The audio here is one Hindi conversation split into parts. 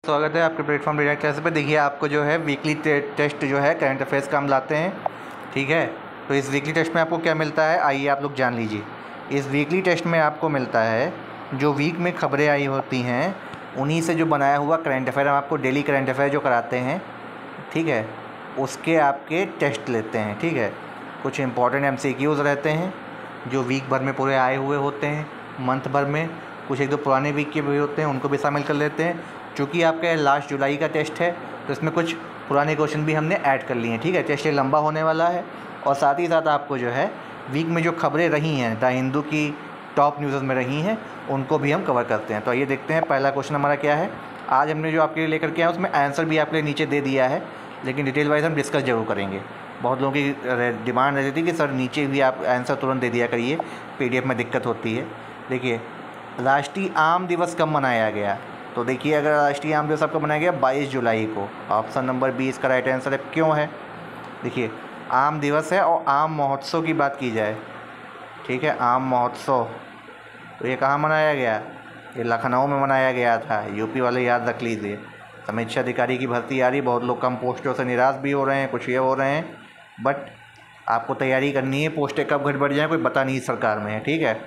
स्वागत है आपके प्लेटफॉर्म डिडाक्ट क्लास पे। देखिए आपको जो है वीकली टेस्ट जो है करंट अफेयर्स का हम लाते हैं, ठीक है। तो इस वीकली टेस्ट में आपको क्या मिलता है, आइए आप लोग जान लीजिए। इस वीकली टेस्ट में आपको मिलता है जो वीक में खबरें आई होती हैं उन्हीं से जो बनाया हुआ करंट अफेयर। हम आपको डेली करंट अफेयर जो कराते हैं, ठीक है, उसके आपके टेस्ट लेते हैं, ठीक है। कुछ इंपॉर्टेंट MCQs रहते हैं जो वीक भर में पूरे आए हुए होते हैं, मंथ भर में कुछ एक दो पुराने वीक के भी होते हैं, उनको भी शामिल कर लेते हैं। चूँकि आपका लास्ट जुलाई का टेस्ट है तो इसमें कुछ पुराने क्वेश्चन भी हमने ऐड कर लिए हैं, ठीक है। टेस्ट ये लंबा होने वाला है और साथ ही साथ आपको जो है वीक में जो खबरें रही हैं, द हिंदू की टॉप न्यूज़ में रही हैं, उनको भी हम कवर करते हैं। तो आइए देखते हैं पहला क्वेश्चन हमारा क्या है। आज हमने जो आपके लिए लेकर के आए उसमें आंसर भी आपके लिए नीचे दे दिया है, लेकिन डिटेल वाइज हम डिस्कस जरूर करेंगे। बहुत लोगों की डिमांड रहती थी कि सर नीचे भी आप आंसर तुरंत दे दिया करिए, PDF में दिक्कत होती है। देखिए, राष्ट्रीय आम दिवस कब मनाया गया? तो देखिए, अगर राष्ट्रीय आम दिवस आपका मनाया गया 22 जुलाई को, ऑप्शन नंबर 20 इसका राइट आंसर है। क्यों है? देखिए, आम दिवस है और आम महोत्सव की बात की जाए, ठीक है, आम महोत्सव, तो ये कहाँ मनाया गया? ये लखनऊ में मनाया गया था। यूपी वाले याद रख लीजिए। समीक्षा अधिकारी की भर्ती आ रही, बहुत लोग कम पोस्टों से निराश भी हो रहे हैं, कुछ ये हो रहे हैं, बट आपको तैयारी करनी है। पोस्टें कब घट बढ़ जाए कोई पता नहीं सरकार में है, ठीक है।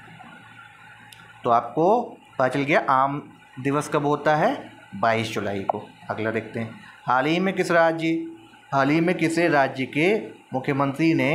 तो आपको पता चल गया आम दिवस कब होता है, 22 जुलाई को। अगला देखते हैं। हाल ही में किसे राज्य के मुख्यमंत्री ने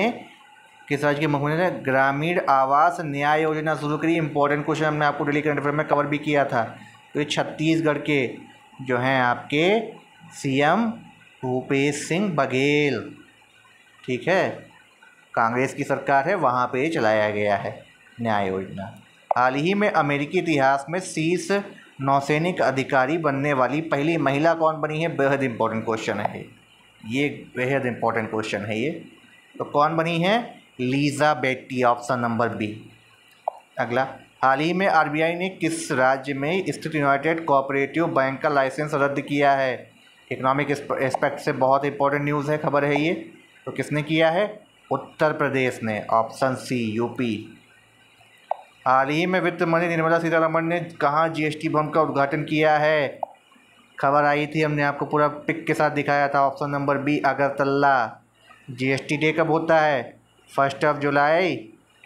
ग्रामीण आवास न्याय योजना शुरू करी? इंपॉर्टेंट क्वेश्चन हमने आपको डेली करंट अफेयर में कवर भी किया था। तो ये छत्तीसगढ़ के जो हैं आपके CM भूपेश सिंह बघेल, ठीक है, कांग्रेस की सरकार है, वहाँ पे चलाया गया है न्याय योजना। हाल ही में अमेरिकी इतिहास में शीर्ष नौसैनिक अधिकारी बनने वाली पहली महिला कौन बनी है? बेहद इंपॉर्टेंट क्वेश्चन है ये बेहद इंपॉर्टेंट क्वेश्चन है ये। तो कौन बनी है? Lisa Betty, option number B। अगला, हाल ही में RBI ने किस राज्य में स्थित यूनाइटेड कोऑपरेटिव बैंक का लाइसेंस रद्द किया है? इकोनॉमिक एस्पेक्ट से बहुत इंपॉर्टेंट न्यूज़ है, खबर है ये। तो किसने किया है? उत्तर प्रदेश ने, ऑप्शन C, UP। हाल ही में वित्त मंत्री निर्मला सीतारमण ने कहाँ GST भवन का उद्घाटन किया है? खबर आई थी, हमने आपको पूरा पिक के साथ दिखाया था, option number B, Agartala. GST day कब होता है? 1 जुलाई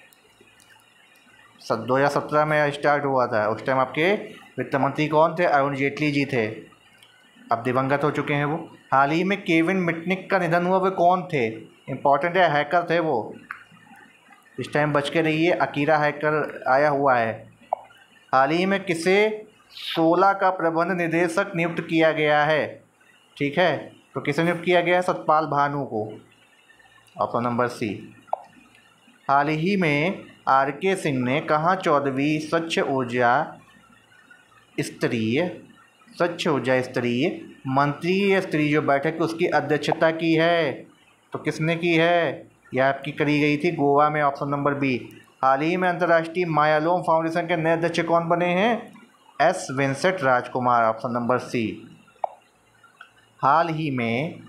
2017 में स्टार्ट हुआ था। उस टाइम आपके वित्त मंत्री कौन थे? अरुण जेटली जी थे, अब दिवंगत हो चुके हैं वो। हाल ही में केविन मिटनिक का निधन हुआ, वे कौन थे? इंपॉर्टेंट है, हैकर थे वो, इस टाइम बच के रहिए, अकीरा हैकर आया हुआ है। हाल ही में किसे 16 का प्रबंध निदेशक नियुक्त किया गया है? ठीक है, तो किसे नियुक्त किया गया है? सतपाल भानु को, ऑप्शन नंबर C। हाल ही में RK सिंह ने कहाँ 14वीं स्वच्छ ऊर्जा स्तरीय मंत्रिस्तरीय स्तरीय जो बैठक है उसकी अध्यक्षता की है? तो किसने की है? यह आपकी करी गई थी गोवा में, ऑप्शन नंबर B। हाल ही में अंतर्राष्ट्रीय मायालोम फाउंडेशन के नए अध्यक्ष कौन बने हैं? S Venkat Rajkumar, option number C। हाल ही में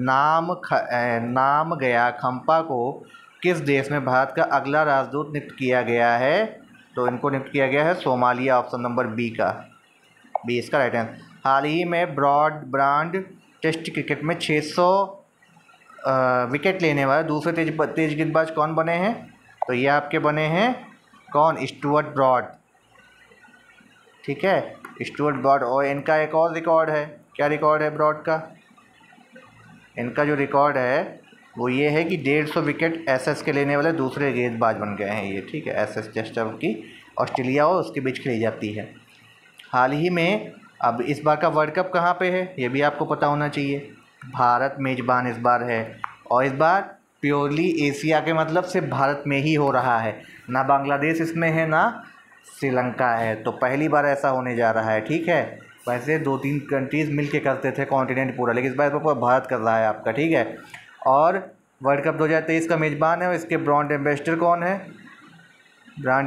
नाम गया खम्पा को किस देश में भारत का अगला राजदूत नियुक्त किया गया है? तो इनको नियुक्त किया गया है सोमालिया, ऑप्शन नंबर B इसका राइट आंसर। हाल ही में ब्रॉड टेस्ट क्रिकेट में 600 विकेट लेने वाले दूसरे तेज गेंदबाज कौन बने हैं? तो ये आपके बने हैं कौन? स्टुअर्ट ब्रॉड, ठीक है, स्टुअर्ट ब्रॉड। और इनका एक और रिकॉर्ड है, क्या रिकॉर्ड है ब्रॉड का? इनका जो रिकॉर्ड है वो ये है कि 150 विकेट SS के लेने वाले दूसरे गेंदबाज बन गए हैं ये, ठीक है। SS टेस्ट की ऑस्ट्रेलिया और उसके बीच खेली जाती है। हाल ही में अब इस बार का वर्ल्ड कप कहाँ पे है ये भी आपको पता होना चाहिए। भारत मेज़बान इस बार है, और इस बार प्योरली एशिया के मतलब से भारत में ही हो रहा है, ना बांग्लादेश इसमें है ना श्रीलंका है। तो पहली बार ऐसा होने जा रहा है, ठीक है। वैसे 2-3 कंट्रीज़ मिल के करते थे कॉन्टिनेंट पूरा, लेकिन इस बार पूरा भारत कर रहा है आपका, ठीक है। और वर्ल्ड कप 2023 का मेज़बान है, और इसके ब्रांड एम्बेसडर कौन है? ब्रांड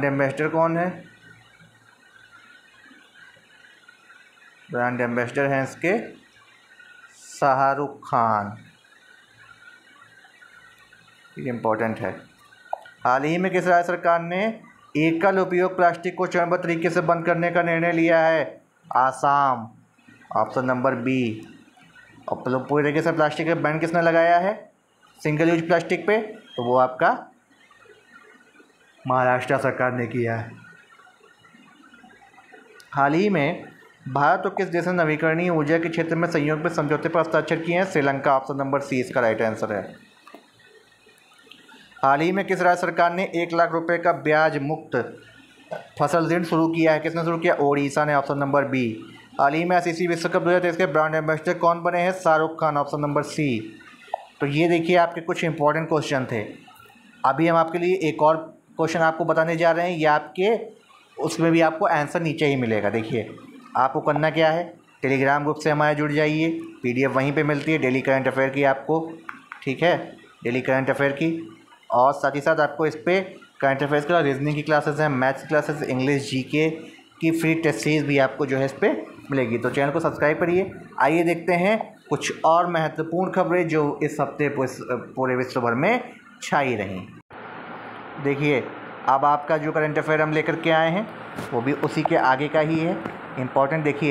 एम्बेसडर हैं इसके शाहरुख खान, इम्पोर्टेंट है। हाल ही में किस राज्य सरकार ने एकल उपयोग प्लास्टिक को चरणबद्ध तरीके से बंद करने का निर्णय लिया है? आसाम। Option number B. और पूरी तरीके से प्लास्टिक का बैन किसने लगाया है सिंगल यूज प्लास्टिक पे, तो वो आपका महाराष्ट्र सरकार ने किया है। हाल ही में भारत और किस देश ने नवीकरणीय ऊर्जा के क्षेत्र में सहयोग पर समझौते पर हस्ताक्षर किए हैं? श्रीलंका। ऑप्शन नंबर सी इसका राइट आंसर है। हाल ही में किस राज्य सरकार ने 1 लाख रुपए का ब्याज मुक्त फसल ऋण शुरू किया है? किसने शुरू किया? ओडिशा ने। Option number B. हाल ही में आईसीसी विश्व कप 2023 के ब्रांड एम्बेसडर कौन बने हैं? Shahrukh Khan. Option number C. तो ये देखिए आपके कुछ इंपॉर्टेंट क्वेश्चन थे। अभी हम आपके लिए एक और क्वेश्चन आपको बताने जा रहे हैं, ये आपके उसमें भी आपको आंसर नीचे ही मिलेगा। देखिए आपको करना क्या है, टेलीग्राम ग्रुप से हमारे जुड़ जाइए, पीडीएफ वहीं पे मिलती है डेली करंट अफेयर की आपको, ठीक है, डेली करंट अफेयर की। और साथ ही साथ आपको इस पर करंट अफेयर्स का रीजनिंग की क्लासेस हैं, मैथ्स की क्लासेस, इंग्लिश जीके की फ्री टेस्ट सीरीज भी आपको जो है इस पर मिलेगी। तो चैनल को सब्सक्राइब करिए। आइए देखते हैं कुछ और महत्वपूर्ण खबरें जो इस हफ्ते पूरे विश्व भर में छाई रहीं। देखिए अब आपका जो करंट अफेयर हम लेकर के आए हैं वो भी उसी के आगे का ही है, इम्पॉर्टेंट। देखिए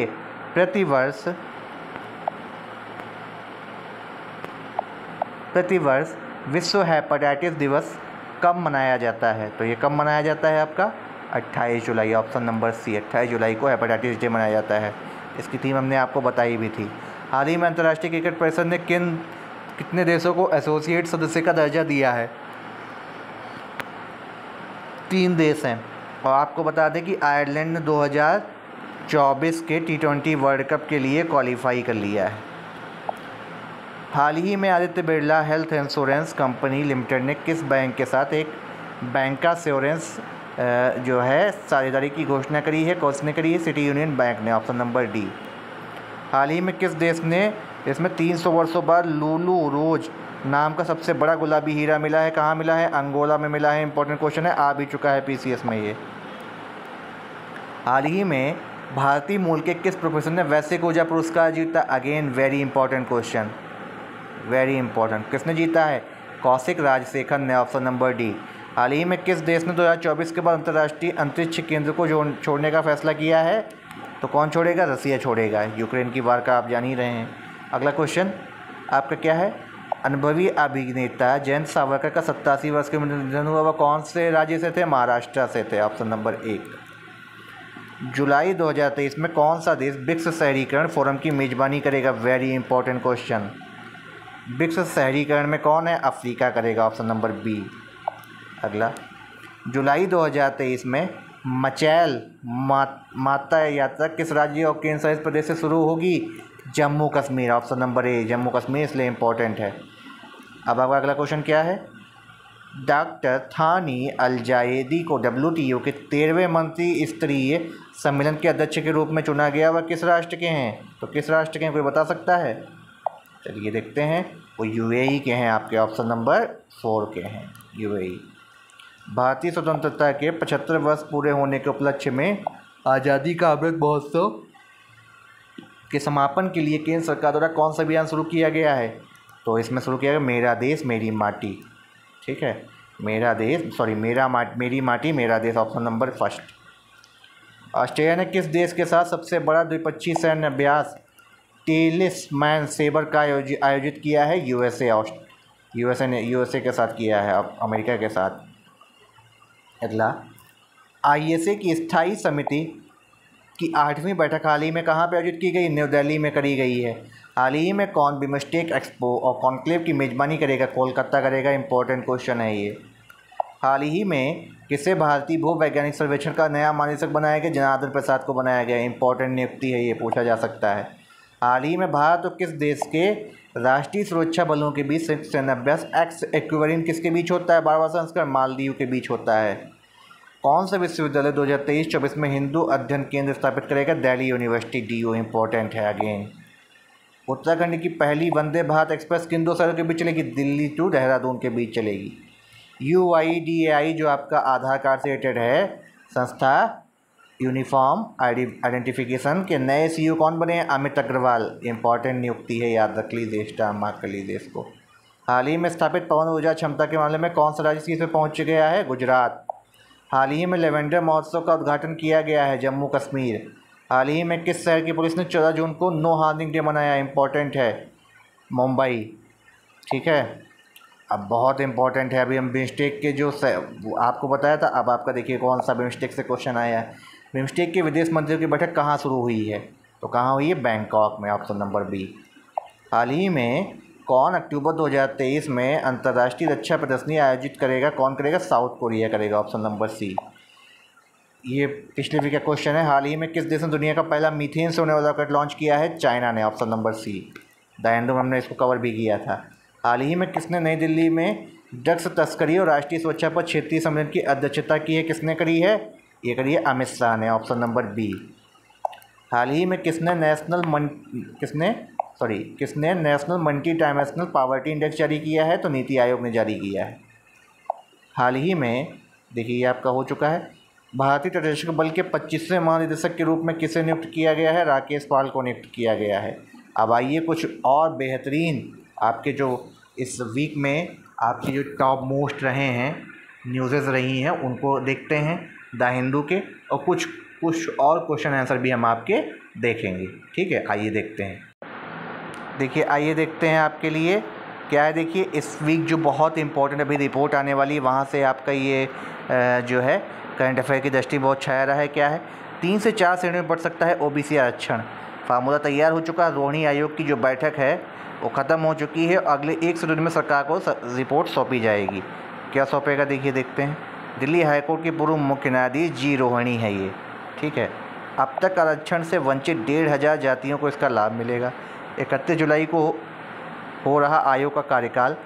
प्रतिवर्ष विश्व हेपेटाइटिस दिवस कब मनाया जाता है? तो ये कब मनाया जाता है आपका 28 जुलाई। ऑप्शन नंबर सी, 28 जुलाई को हेपेटाइटिस डे मनाया जाता है। इसकी थीम हमने आपको बताई भी थी। हाल ही में अंतर्राष्ट्रीय क्रिकेट परिषद ने कितने देशों को एसोसिएट सदस्य का दर्जा दिया है? 3 देश हैं। और आपको बता दें कि आयरलैंड ने 2024 के T20 वर्ल्ड कप के लिए क्वालिफाई कर लिया है। हाल ही में Aditya Birla health insurance company limited ने किस बैंक के साथ एक बैंकाश्योरेंस जो है साझेदारी की घोषणा करी है? किसने करी है? सिटी यूनियन बैंक ने। Option number D. हाल ही में किस देश ने इसमें 300 वर्षों बाद लूलू रोज नाम का सबसे बड़ा गुलाबी हीरा मिला है? कहाँ मिला है? अंगोला में मिला है। इंपॉर्टेंट क्वेश्चन है, आ भी चुका है पीसीएस में ये। हाल ही में भारतीय मूल के किस प्रोफेसर ने वैश्विक ऊर्जा पुरस्कार जीता? Again very important question, very important. किसने जीता है? कौशिक राजशेखर ने। Option number D. हाल ही में किस देश ने 2024 के बाद अंतर्राष्ट्रीय अंतरिक्ष केंद्र को छोड़ने का फैसला किया है? तो कौन छोड़ेगा? रसिया छोड़ेगा। यूक्रेन की वार का आप जान ही रहे हैं। अगला क्वेश्चन आपका क्या है? अनुभवी अभिनेता जयंत सावरकर का 87 वर्ष के निधन हुआ, वह कौन से राज्य से थे? महाराष्ट्र से थे। Option number 1। जुलाई 2023 में कौन सा देश ब्रिक्स शहरीकरण फोरम की मेजबानी करेगा? Very important question. ब्रिक्स शहरीकरण में कौन है? अफ्रीका करेगा। Option number B. अगला, जुलाई 2023 में मचैल माता यात्रा किस राज्य और केंद्र शासित प्रदेश से शुरू होगी? Jammu Kashmir. Option number A, Jammu Kashmir, इसलिए इम्पोर्टेंट है। अब आपका अगला क्वेश्चन क्या है? डॉक्टर थानी अल जायेदी को WTO के 13वें मंत्री स्तरीय सम्मेलन के अध्यक्ष के रूप में चुना गया। वह किस राष्ट्र के हैं? तो किस राष्ट्र के हैं, कोई बता सकता है? चलिए देखते हैं, वो UAE के हैं आपके। ऑप्शन नंबर 4 के हैं, UAE। भारतीय स्वतंत्रता के 75 वर्ष पूरे होने के उपलक्ष्य में आज़ादी का अमृत महोत्सव के समापन के लिए केंद्र सरकार द्वारा कौन सा अभियान शुरू किया गया है? तो इसमें शुरू किया गया मेरा देश मेरी माटी, ठीक है, मेरी माटी मेरा देश। Option number 1। ऑस्ट्रेलिया ने किस देश के साथ सबसे बड़ा द्विपक्षीय सैन्य अभ्यास टेलिस्मैन सेबर का आयोजित किया है? यूएसए के साथ किया है, अब अमेरिका के साथ। अगला, ISA की स्थायी समिति की 8वीं बैठक हाल ही में कहाँ पर आयोजित की गई? न्यू दिल्ली में करी गई है। हाल ही में कौन बिमस्टेक एक्सपो और कॉन्क्लेव की मेजबानी करेगा? कोलकाता करेगा। इंपॉर्टेंट क्वेश्चन है ये। हाल ही में किसे भारतीय भू वैज्ञानिक सर्वेक्षण का नया महानिदेशक बनाया गया? जनार्दन प्रसाद को बनाया गया। इंपॉर्टेंट नियुक्ति है ये, पूछा जा सकता है। हाल ही में भारत और किस देश के राष्ट्रीय सुरक्षा बलों के बीच संयुक्त सैन्य अभ्यास एक्स एक्विवरिन किसके बीच होता है? 12वां संस्करण मालदीव के बीच होता है। कौन सा विश्वविद्यालय 2023-24 में हिंदू अध्ययन केंद्र स्थापित करेगा? Delhi university, DU। इंपॉर्टेंट है अगेन। उत्तराखंड की पहली वंदे भारत एक्सप्रेस किन 2 शहरों के बीच चलेगी? दिल्ली टू देहरादून के बीच चलेगी। UIDAI जो आपका आधार कार्ड से रिलेटेड है संस्था, यूनिफॉर्म आइडेंटिफिकेशन के नए CEO कौन बने हैं? अमित अग्रवाल। इंपॉर्टेंट नियुक्ति है, याद रख लीजिए, स्टार मार्क कर लीजिए इसको। हाल ही में स्थापित पवन ऊर्जा क्षमता के मामले में कौन सा राज्य शीर्ष पे पहुंच गया है? गुजरात। हाल ही में लेवेंडर महोत्सव का उद्घाटन किया गया है? जम्मू कश्मीर। हाल ही में किस शहर की पुलिस ने 14 जून को नो हार्निंग डे मनाया? इंपॉर्टेंट है, मुंबई। ठीक है, अब बहुत इंपॉर्टेंट है। अभी हम बिम्स्टेक के जो आपको बताया था, अब आपका देखिए कौन सा बिम्स्टेक से क्वेश्चन आया है। बिम्स्टेक के विदेश मंत्रियों की बैठक कहाँ शुरू हुई है? तो कहाँ हुई है? बैंकॉक में, ऑप्शन नंबर बी। हाल ही में कौन अक्टूबर 2023 में अंतर्राष्ट्रीय रक्षा प्रदर्शनी आयोजित करेगा? कौन करेगा? साउथ कोरिया करेगा, ऑप्शन नंबर सी। ये पिछले वीक का क्वेश्चन है। हाल ही में किस देश ने दुनिया का पहला मीथेन से होने वाला रॉकेट लॉन्च किया है? चाइना ने, option number C. The end में हमने इसको कवर भी किया था। हाल ही में किसने नई दिल्ली में ड्रग्स तस्करी और राष्ट्रीय सुरक्षा पर क्षेत्रीय सम्मेलन की अध्यक्षता की है? किसने करी है? ये करी है अमित शाह ने, ऑप्शन नंबर बी। हाल ही में किसने national multi dimensional poverty index जारी किया है? तो नीति आयोग ने जारी किया है। हाल ही में देखिए ये आपका हो चुका है। भारतीय तटरक्षक बल के 25वें महानिदेशक के रूप में किसे नियुक्त किया गया है? राकेश पाल को नियुक्त किया गया है। अब आइए कुछ और बेहतरीन आपके जो इस वीक में आपके जो टॉप मोस्ट रहे हैं, न्यूज़ेस रही हैं, उनको देखते हैं द हिंदू के, और कुछ और क्वेश्चन आंसर भी हम आपके देखेंगे। ठीक है, आइए देखते हैं। देखिए आइए देखते हैं आपके लिए क्या है। देखिए इस वीक जो बहुत इंपॉर्टेंट अभी रिपोर्ट आने वाली है, वहाँ से आपका ये जो है करंट अफेयर की दृष्टि बहुत छाया रहा है। क्या है? 3 से 4 श्रेणियों में बढ़ सकता है ओबीसी आरक्षण। फार्मूला तैयार हो चुका है। रोहिणी आयोग की जो बैठक है वो ख़त्म हो चुकी है। अगले 1 से 2 दिन में सरकार को रिपोर्ट सौंपी जाएगी। क्या सौंपेगा? देखिए देखते हैं। दिल्ली हाईकोर्ट की पूर्व मुख्य न्यायाधीश जी रोहिणी है ये। ठीक है, अब तक आरक्षण से वंचित 1,500 जातियों को इसका लाभ मिलेगा। 31 जुलाई को हो रहा आयोग का कार्यकाल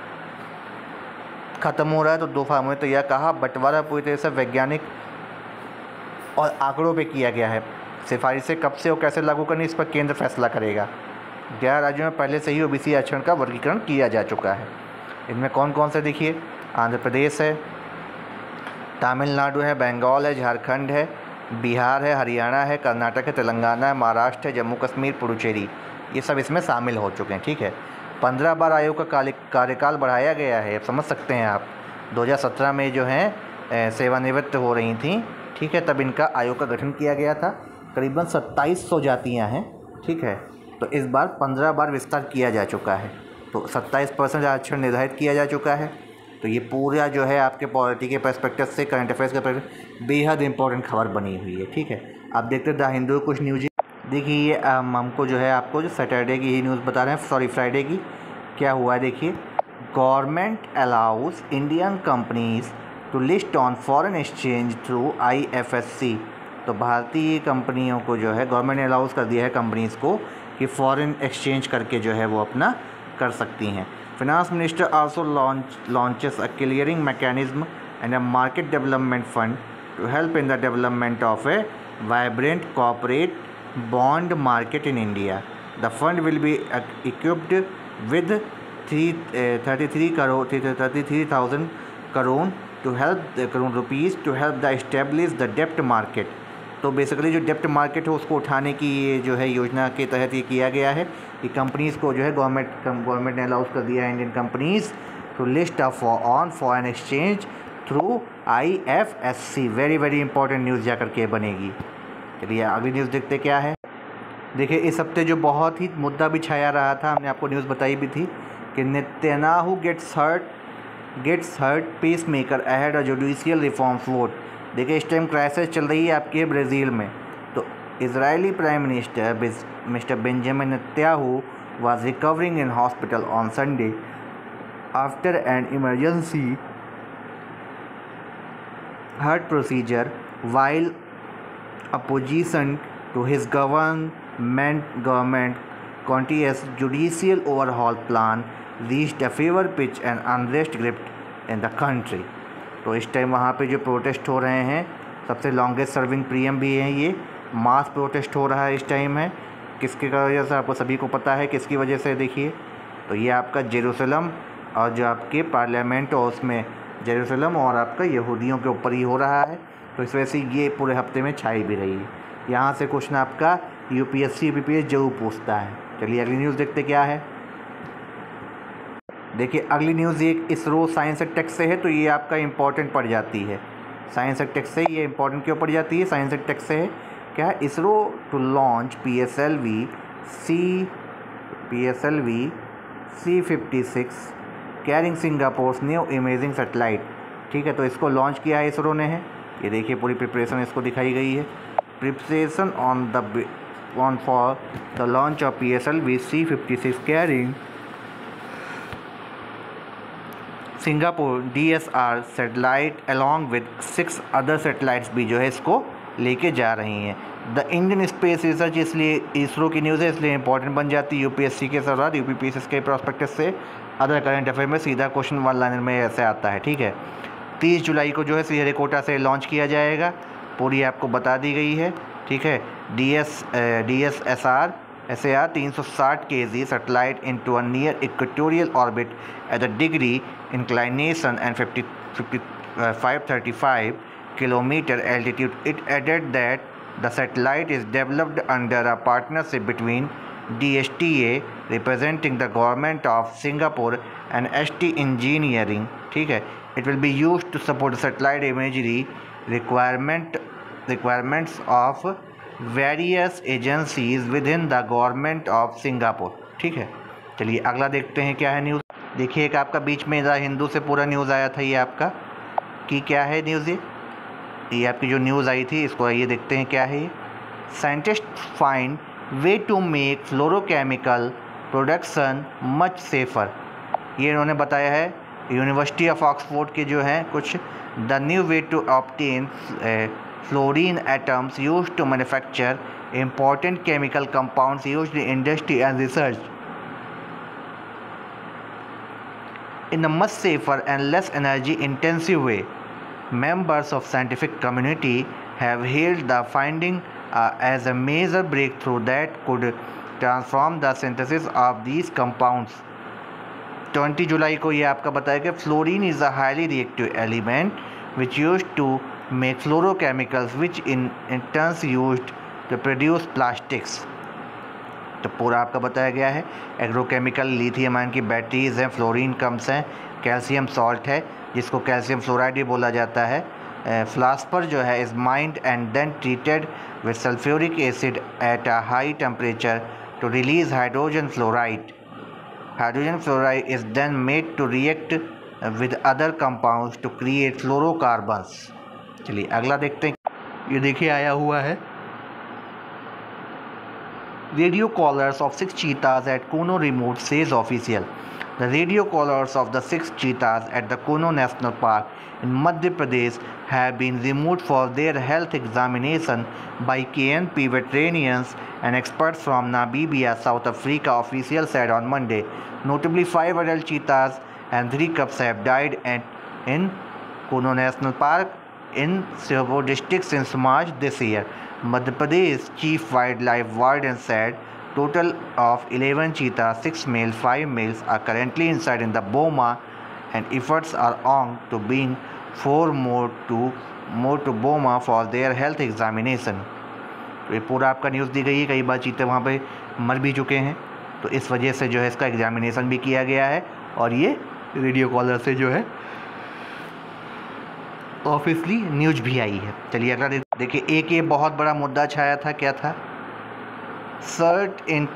ख़त्म हो रहा है, तो 2 फार्मूले तैयार। कहा बंटवारा पूरी तरह से वैज्ञानिक और आंकड़ों पे किया गया है। सिफारिशें कब से और कैसे लागू करनी, इस पर केंद्र फैसला करेगा। 11 राज्यों में पहले से ही ओबीसी आरक्षण का वर्गीकरण किया जा चुका है। इनमें कौन कौन से? देखिए आंध्र प्रदेश है, तमिलनाडु है, बंगाल है, झारखंड है, बिहार है, हरियाणा है, कर्नाटक है, तेलंगाना है, महाराष्ट्र है, जम्मू कश्मीर, पुडुचेरी, ये सब इसमें शामिल हो चुके हैं। ठीक है, 15 बार आयोग का कार्यकाल बढ़ाया गया है। अब समझ सकते हैं आप, 2017 में जो है सेवानिवृत्त हो रही थी। ठीक है, तब इनका आयोग का गठन किया गया था। करीबन 2700 जातियाँ हैं। ठीक है, तो इस बार 15 बार विस्तार किया जा चुका है, तो 27% आरक्षण निर्धारित किया जा चुका है। तो ये पूरा जो है आपके पॉलिटी के पर्सपेक्टिव से, करंट अफेयर्स के पर्सपेक्टिव बेहद इंपॉर्टेंट खबर बनी हुई है। ठीक है, आप देखते हैं द हिंदू कुछ न्यूज। देखिए ये हमको जो है आपको जो सैटरडे की ही न्यूज़ बता रहे हैं, सॉरी फ्राइडे की। क्या हुआ है देखिए, government allows Indian companies to list on foreign exchange through IFSC। तो भारतीय कंपनियों को जो है गवर्नमेंट ने अलाउज कर दिया है कंपनीज़ को कि फॉरेन एक्सचेंज करके जो है वो अपना कर सकती हैं। Finance minister also launches a clearing mechanism and a market development fund to help in the development of a vibrant corporate bond market in India. The fund will be equipped with 33,000 crore to help rupees to help the establish the debt market. तो बेसिकली जो डेप्ट मार्केट है उसको उठाने की ये जो है योजना के तहत ये किया गया है कि कंपनीज़ को जो है गवर्नमेंट ने अलाउज कर दिया है Indian companies to list on foreign exchange through IFSC। Very important news जा करके बनेगी। चलिए अगली न्यूज़ देखते क्या है। देखिए इस हफ्ते जो बहुत ही मुद्दा भी छाया रहा था, हमने आपको न्यूज़ बताई भी थी कि Netanyahu gets heart pacemaker ahead a judicial reforms vote. देखिए इस टाइम क्राइसिस चल रही है आपके ब्राज़ील में। तो Israeli prime minister mister Benjamin Netanyahu was recovering in hospital on Sunday after an emergency heart procedure while opposition to his government Conti's judicial overhaul plan reached a fever pitch and unrest gripped in the country। तो इस टाइम वहाँ पे जो प्रोटेस्ट हो रहे हैं, सबसे लॉन्गेस्ट सर्विंग पीएम भी हैं, ये मास प्रोटेस्ट हो रहा है इस टाइम है। किसकी वजह से? आपको सभी को पता है किसकी वजह से। देखिए तो ये आपका जेरूसलम और जो आपके पार्लियामेंट हाउस में जेरूसलम और आपका यहूदियों के ऊपर ही हो रहा है। तो इस वजह से ये पूरे हफ्ते में छाई भी रही है। यहाँ से क्वेश्चन आपका UPSC PPS जरूर पूछता है। चलिए अगली न्यूज़ देखते क्या है। देखिए अगली न्यूज़ एक इसरो साइंस एंड टेक से है, तो ये आपका इम्पोर्टेंट पड़ जाती है। साइंस एंड टेक से ये इंपॉर्टेंट क्यों पड़ जाती है? साइंस एंड टेक से है क्या है, ISRO to launch PSLV C56 carrying Singapore new imaging satellite. ठीक है, तो इसको लॉन्च किया है इसरो ने है। ये देखिए पूरी प्रिपरेशन इसको दिखाई गई है। Preparation on for the launch of PSLV C56 carrying Singapore DSR satellite along with 6 other satellites भी जो है इसको लेके जा रही हैं। द इंडियन स्पेस रिसर्च, इसलिए इसरो की न्यूज़ है इसलिए इंपॉर्टेंट बन जाती है। UPSC के साथ UPPSC के प्रॉस्पेक्टस से अदर करंट अफेयर में सीधा क्वेश्चन 1 लाइनर में ऐसे आता है। ठीक है, 30 जुलाई को जो है श्रीहरिकोटा से लॉन्च किया जाएगा, पूरी आपको बता दी गई है। ठीक है, DSSR 360 kg satellite into a near equatorial orbit at a degree inclination and 535 kilometer altitude. It added that the satellite is developed under a partnership between DSTA representing the government of Singapore and ST Engineering. ठीक है, it will be used to support satellite imagery requirements of various agencies within the government of Singapore. ठीक है, चलिए अगला देखते हैं क्या है न्यूज़। देखिए एक आपका बीच में द हिंदू से पूरा न्यूज़ आया था, ये आपका कि क्या है न्यूज़, ये आपकी जो न्यूज़ आई थी इसको आइए देखते हैं क्या है ये। Scientist find way to make fluorochemical production much safer. ये इन्होंने बताया है यूनिवर्सिटी ऑफ ऑक्सफोर्ड के जो हैं कुछ। The new way to obtain fluorine atoms used to manufacture important chemical compounds used in industry and research in a much safer and less energy intensive way. Members of scientific community have hailed the finding as a major breakthrough that could transform the synthesis of these compounds. 20 जुलाई को ये आपका बताया कि fluorine is a highly reactive element which used to make fluorochemicals which in turn used to produce plastics. तो पूरा आपका बताया गया है। एग्रोकेमिकल लिथियम आयन की बैटरीज हैं, फ्लोरीन कम्स हैं, कैल्शियम सॉल्ट है जिसको कैल्शियम फ्लोराइड भी बोला जाता है। फ्लास्पर जो है is mined and then treated with sulphuric acid at a high temperature to release hydrogen fluoride. Hydrogen fluoride is then made to react with other compounds to create fluorocarbons. चलिए अगला देखते हैं। ये देखिए आया हुआ है radio collars of 6 cheetahs at Kuno removed, says official. The radio collars of the 6 cheetahs at the Kuno National Park in Madhya Pradesh have been removed for their health examination by KNP veterinarians and experts from Namibia, South Africa, officials said on Monday. Notably, 5 adult cheetahs and 3 cubs have died in Kuno National Park in Singapore district since March this year. Madhya Pradesh Chief Wildlife Warden said total of 11 cheetahs, 6 males, 5 males are currently inside in the Boma and efforts are on to bring 4 more to Boma for their health examination. ये पूरा आपका न्यूज़ दी गई है। कई बार चीते वहाँ पे मर भी चुके हैं तो इस वजह से जो है इसका एग्जामिनेशन भी किया गया है और ये रेडियो कॉलर से जो है ऑफिसली न्यूज भी आई है। चलिए अगला देखिए। एक ये बहुत बड़ा मुद्दा छाया था, क्या था? CERT in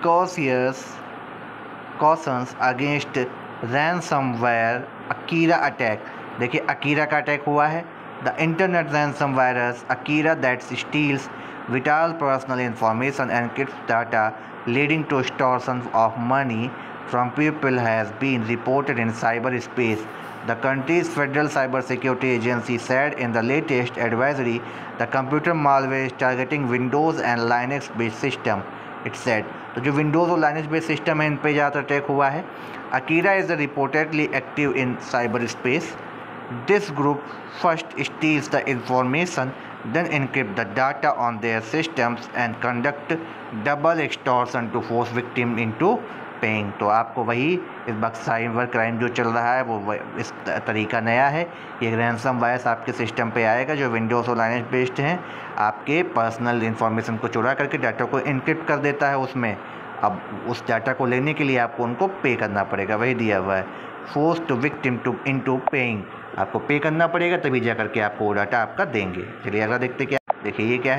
cautions against ransomware Akira attack. देखिए अकीरा का अटैक हुआ है। The internet ransom virus Akira that steals vital personal information and keeps data leading to extortion of money from people has been reported in cyberspace. The country's Federal Cyber Security Agency said in the latest advisory the computer malware is targeting Windows and Linux based system. It said तो जो Windows और Linux based system है इन पे ज़्यादा अटैक हुआ है। Akira is reportedly active in cyberspace. This group first steals the information, then encrypt the data on their systems and conduct double extortion to force victim into paying. तो आपको वही इस वक्त साइबर क्राइम जो चल रहा है वो इस तरीका नया है। ये रैनसम वायरस आपके सिस्टम पे आएगा जो विंडोज़ और लाइनक्स बेस्ड हैं, आपके पर्सनल इन्फॉर्मेशन को चुरा करके डाटा को इनक्रिप्ट कर देता है उसमें। अब उस डाटा को लेने के लिए आपको उनको पे करना पड़ेगा, वही दिया हुआ है, force to victim to into paying. आपको पे करना पड़ेगा तभी जा करके आपको वो डाटा आपका देंगे। चलिए अगला देखते क्या। देखिए ये क्या है,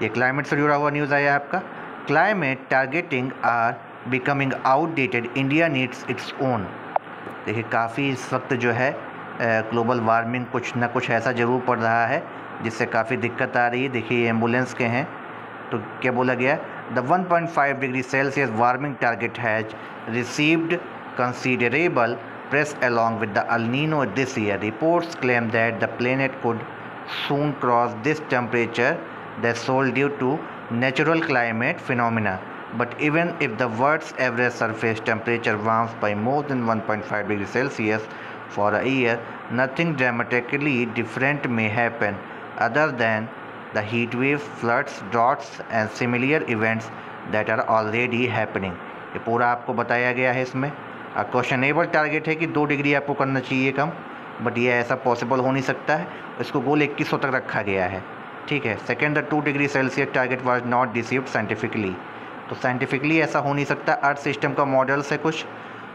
ये क्लाइमेट से जुड़ा हुआ न्यूज़ आया आपका। Climate targeting are becoming outdated, India needs its own. देखिए काफ़ी इस वक्त जो है ग्लोबल वार्मिंग कुछ ना कुछ ऐसा ज़रूर पड़ रहा है जिससे काफ़ी दिक्कत आ रही है। देखिए एम्बुलेंस के हैं तो क्या बोला गया, the 1.5 degree Celsius warming target has received considerable press along with the El Nino this year. Reports claim that the planet could soon cross this temperature threshold due to natural climate phenomena. But even if the world's average surface temperature warms by more than 1.5 degrees Celsius for a year, nothing dramatically different may happen other than the heat waves, floods, droughts and similar events that are already happening. ये पूरा आपको बताया गया है इसमें। क्वेश्चनेबल टारगेट है कि 2 डिग्री आपको करना चाहिए कम, बट ये ऐसा पॉसिबल हो नहीं सकता है। इसको गोल 2100 तक रखा गया है, ठीक है। Second, the 2 degree Celsius target was not received scientifically, तो साइंटिफिकली ऐसा हो नहीं सकता। अर्थ सिस्टम का मॉडल्स है कुछ,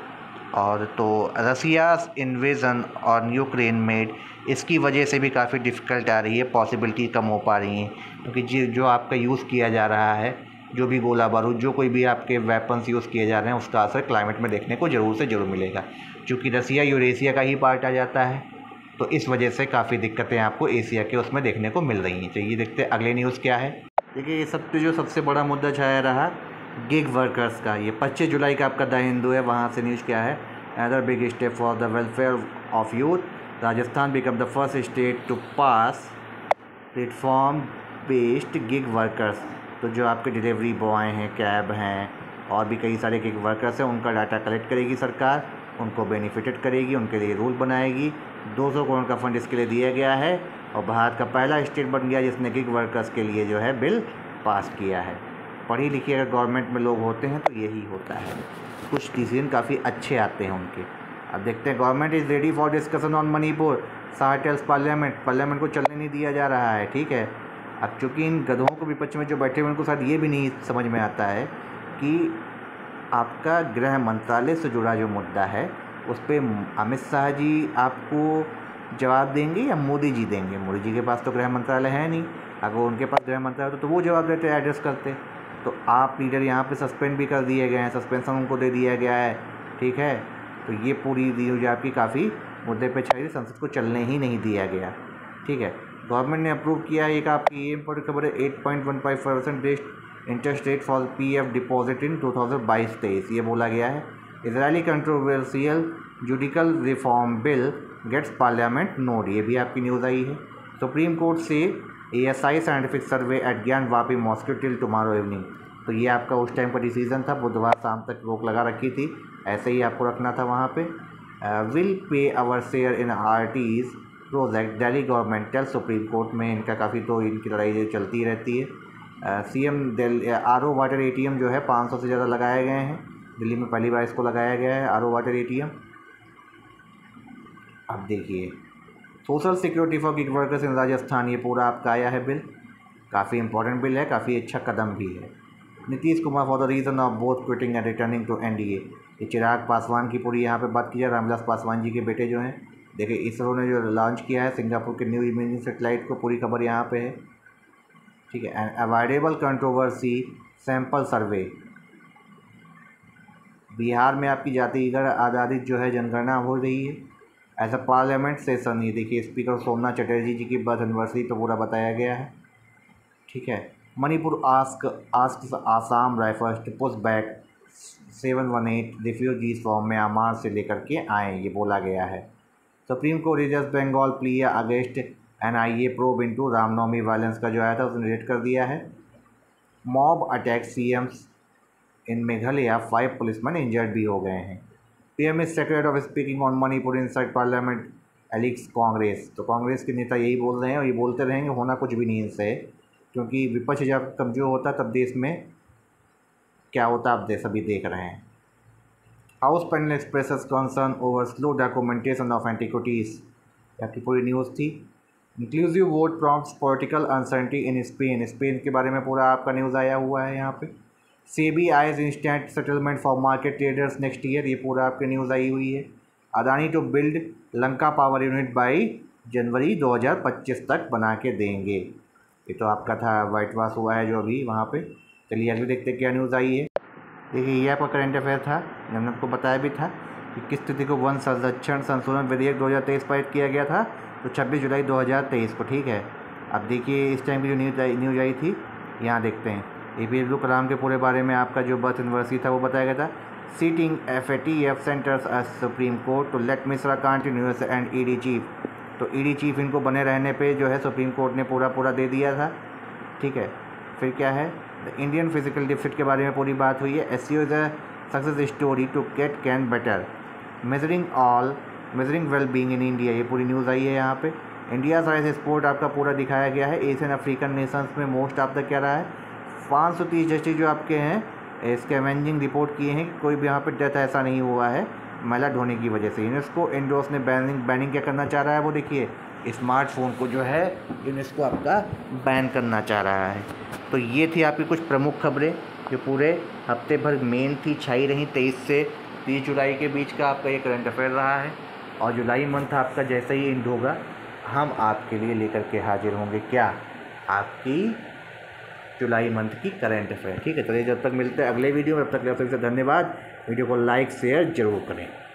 और तो रसियाज इन्वेजन और यूक्रेन मेड, इसकी वजह से भी काफ़ी डिफ़िकल्ट आ रही है, पॉसिबिलिटी कम हो पा रही हैं, क्योंकि जो आपका यूज़ किया जा रहा है, जो भी गोला बारूद, जो कोई भी आपके वेपन्स यूज़ किए जा रहे हैं, उसका असर क्लाइमेट में देखने को ज़रूर से ज़रूर मिलेगा। क्योंकि रसिया यूरेशिया का ही पार्ट आ जाता है, तो इस वजह से काफ़ी दिक्कतें आपको एशिया के उसमें देखने को मिल रही हैं। चलिए देखते हैं अगले न्यूज़ क्या है। देखिए ये सब जो सबसे बड़ा मुद्दा छाया रहा गिग वर्कर्स का। ये 25 जुलाई का आपका द हिंदू है, वहाँ से न्यूज़ क्या है, other big step for the welfare of youth, Rajasthan become the first state to pass platform based gig workers. तो जो आपके डिलीवरी बॉय हैं, कैब हैं और भी कई सारे गिग वर्कर्स हैं, उनका डाटा कलेक्ट करेगी सरकार, उनको बेनिफिटेड करेगी, उनके लिए रूल बनाएगी। 200 करोड़ का फंड इसके लिए दिया गया है और भारत का पहला स्टेट बन गया जिसने गिग वर्कर्स के लिए जो है बिल पास किया है। पढ़ी लिखी अगर गवर्नमेंट में लोग होते हैं तो यही होता है, कुछ डिसीजन काफ़ी अच्छे आते हैं उनके। अब देखते हैं, government is ready for discussion on Manipur, Shah tells parliament को चलने नहीं दिया जा रहा है, ठीक है। अब चूँकि इन गधों को विपक्ष में जो बैठे हुए उनको शायद ये भी नहीं समझ में आता है कि आपका गृह मंत्रालय से जुड़ा जो मुद्दा है उस पर अमित शाह जी आपको जवाब देंगे या मोदी जी देंगे। मोदी जी के पास तो गृह मंत्रालय है नहीं, अगर उनके पास गृह मंत्रालय होता तो वो जवाब देते, एड्रेस करते। तो आप लीडर यहाँ पे सस्पेंड भी कर दिए गए हैं, सस्पेंशन उनको दे दिया गया है, ठीक है। तो ये पूरी न्यूज आपकी काफ़ी मुद्दे पे छाई, संसद को चलने ही नहीं दिया गया, ठीक है। गवर्नमेंट ने अप्रूव किया है, एक आपकी इम्पोर्ट खबर है, 8.15% based interest rate for PF deposit in 2022-23, ये बोला गया है। Israeli controversial judicial reform bill gets parliament nod, ये भी आपकी न्यूज़ आई है। सुप्रीम कोर्ट से ASI scientific survey at Gyanvapi mosque till tomorrow evening, तो ये आपका उस टाइम का डिसीजन था, बुधवार शाम तक रोक लगा रखी थी, ऐसे ही आपको रखना था वहाँ पे। Will pay our share in RT's project, Delhi government tell Supreme Court में, इनका काफ़ी तो इनकी लड़ाई चलती रहती है। CM Delhi RO water ATM जो है 500 से ज़्यादा लगाए गए हैं, दिल्ली में पहली बार इसको लगाया गया है RO वाटर ATM। अब देखिए, social security for gig workers in Rajasthan, ये पूरा आपका आया है बिल, काफ़ी इंपॉर्टेंट बिल है, काफ़ी अच्छा कदम भी है। Nitish Kumar for the reason of both quitting and returning to NDA, ये चिराग पासवान की पूरी यहाँ पे बात की जाए, रामविलास पासवान जी के बेटे जो हैं। देखिए इसरो ने जो लॉन्च किया है सिंगापुर के न्यू इमेजिंग सेटेलाइट को, पूरी खबर यहाँ पे है, ठीक है। And avoidable controversy sample survey, Bihar में आपकी जाति आधारित जो है जनगणना हो रही है एज अ पार्लियामेंट सेशन। ये देखिए स्पीकर सोमनाथ चटर्जी जी की बर्थ एनिवर्सरी तो पूरा बताया गया है, ठीक है। Manipur asks Assam rifles to push back 718 refugees from Myanmar से लेकर के आए, ये बोला गया है। Supreme Court reserves Bengal plea against NIA probe into Ramnavami violence का जो आया था उसने रेट कर दिया है। Mob attack CMs in Meghalaya, 5 policemen injured भी हो गए हैं। PM is scared of speaking on Manipur inside Parliament alleges Congress, तो कांग्रेस के नेता यही बोल रहे हैं और ये बोलते रहेंगे, होना कुछ भी नहीं इनसे, क्योंकि विपक्ष जब कमज़ोर होता तब देश में क्या होता आप सभी देख रहे हैं। House panel expresses concern over slow documentation of antiquities, आपकी पूरी न्यूज़ थी। Inclusive vote prompts political uncertainty in Spain, Spain के बारे में पूरा आपका न्यूज़ आया हुआ है यहाँ पे। SEBI eyes instant settlement for market traders next year, ये पूरा आपकी न्यूज़ आई हुई है। Adani to build Lanka power unit by January 2025 तक बना के देंगे। ये तो आपका था वाइट वॉश हुआ है जो अभी वहाँ पे। चलिए अभी देखते क्या न्यूज़ आई है। देखिए ये आपका करंट अफेयर था, हमने आपको बताया भी था कि किस तिथि को वन संरक्षण संशोधन विधेयक 2023 पारित किया गया था, तो 26 जुलाई 2023 को। ठीक है, अब देखिए इस टाइम की जो न्यूज़ आई थी, यहाँ देखते हैं। APJ कलाम के पूरे बारे में आपका जो बर्थ एनिवर्सरी था वो बताया गया था। सीटिंग FATF सेंटर्स एज Supreme Court to let Mishra continues and ED chief. तो ED चीफ इनको बने रहने पे जो है सुप्रीम कोर्ट ने पूरा दे दिया था। ठीक है, फिर क्या है, द इंडियन फिजिकल डिफिट के बारे में पूरी बात हुई है। SEO is a success story to get can better measuring well being in India, ये पूरी न्यूज़ आई है यहाँ पे। इंडिया राइज स्पोर्ट आपका पूरा दिखाया गया है। एशियन अफ्रीकन नेशंस में मोस्ट ऑफ द क्या रहा है, 530 जस्टिस जो आपके हैं स्कैवेंजिंग रिपोर्ट किए हैं कि कोई भी यहाँ पे डेथ ऐसा नहीं हुआ है महिला ढोने की वजह से। यूनेस्को इंडोर्स ने बैनिंग क्या करना चाह रहा है, वो देखिए स्मार्टफोन को जो है यूनेस्को आपका बैन करना चाह रहा है। तो ये थी आपकी कुछ प्रमुख खबरें जो पूरे हफ्ते भर मेन थी, छाई रही। 23 से 30 जुलाई के बीच का आपका ये करंट अफेयर रहा है। और जुलाई मंथ आपका जैसे ही एंड होगा हम आपके लिए लेकर के हाजिर होंगे क्या, आपकी जुलाई मंथ की करंट अफेयर। ठीक है, चलिए जब तक मिलते हैं अगले वीडियो में, तब तक आप सभी से धन्यवाद। वीडियो को लाइक शेयर जरूर करें।